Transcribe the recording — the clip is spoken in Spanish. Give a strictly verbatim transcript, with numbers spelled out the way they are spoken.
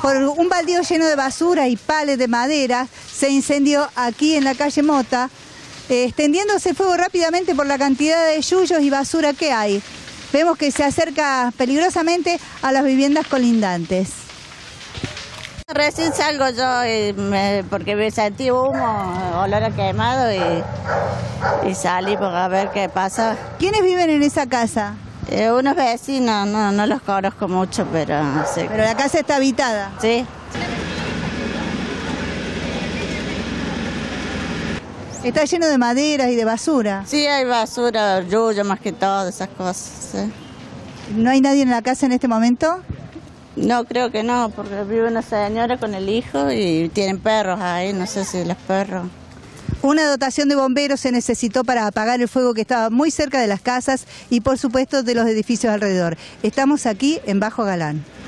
por un baldío lleno de basura y pales de madera, se incendió aquí en la calle Mota, eh, extendiéndose el fuego rápidamente por la cantidad de yuyos y basura que hay. Vemos que se acerca peligrosamente a las viviendas colindantes. Recién salgo yo y me, porque me sentí humo, olor a quemado y, y salí para ver qué pasa. ¿Quiénes viven en esa casa? Eh, unos vecinos, no, no los conozco mucho, pero no sé. Pero la casa está habitada. Sí. Está lleno de maderas y de basura. Sí, hay basura, yuyo más que todo, esas cosas. ¿Sí? ¿No hay nadie en la casa en este momento? No, creo que no, porque vive una señora con el hijo y tienen perros ahí, no sé si los perros. Una dotación de bomberos se necesitó para apagar el fuego que estaba muy cerca de las casas y por supuesto de los edificios alrededor. Estamos aquí en Bajo Galán.